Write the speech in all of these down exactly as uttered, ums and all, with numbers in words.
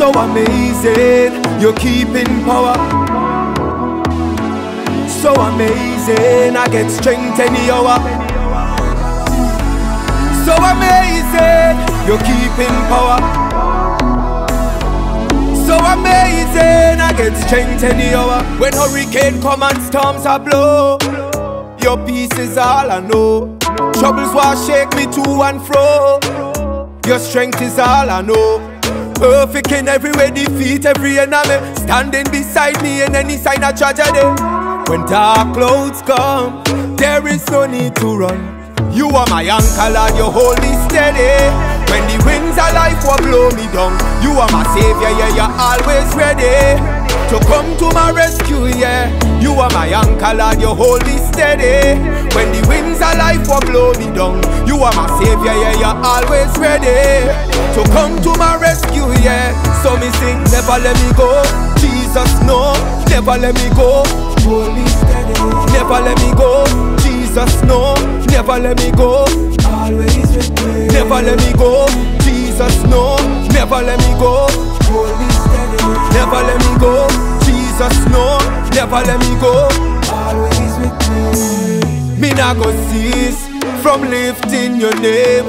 So amazing, you're keeping power. So amazing, I get strength any hour. So amazing, you're keeping power. So amazing, I get strength any hour. When hurricane come and storms are blow, your peace is all I know. Troubles will shake me to and fro. Your strength is all I know. Perfect in every way, defeat every enemy. Standing beside me in any sign of tragedy. When dark clouds come, there is no need to run. You are my anchor, Lord, you hold me steady. When the winds of life will blow me down, you are my savior, yeah, you're always ready to come to my rescue, yeah. You are my anchor, Lord, you hold me steady. When the winds of life will blow me down, you are my savior, yeah, you're always ready to come to my rescue, yeah. So me sing, never let me go, Jesus, no. Never let me go, hold me steady. Never let me go, Jesus, no. Never let me go, always with me. Never let me go, Jesus, no. Never let me go, hold me steady. Never let me go, Jesus, no. Never let me go, always with me. Me nah go cease from lifting your name.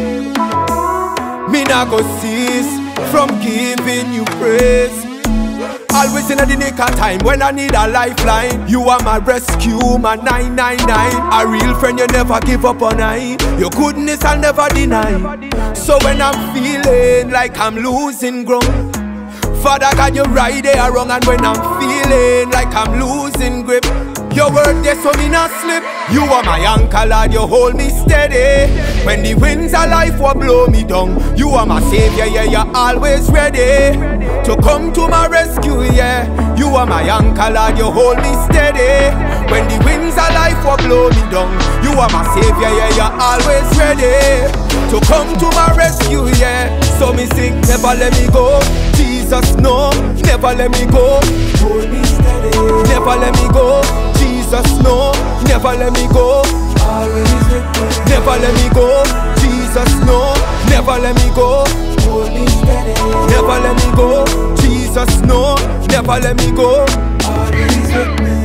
Me nah go cease from giving you praise. Always in the nick of time when I need a lifeline. You are my rescue, my nine nine nine. A real friend you never give up on I. Your goodness I'll never deny. So when I'm feeling like I'm losing ground, Father God, you're right there wrong. And when I'm feeling like I'm losing grip, your word there so me not slip. You are my anchor, Lord, you hold me steady. When the winds of life will blow me down, you are my savior, yeah, you're always ready to come to my rescue, yeah. You are my anchor, Lord, you hold me steady. When the winds of life will blow me down, you are my savior, yeah, you're always ready to come to my rescue, yeah. So me sing, never let me go, Jesus, no. Never let me go, hold me steady. Never let me go, Jesus, no. Never let me go, always with me. Never let me go, Jesus, no. Never let me go, hold me steady. Never let me go, Jesus, no. Never let me go, always with me.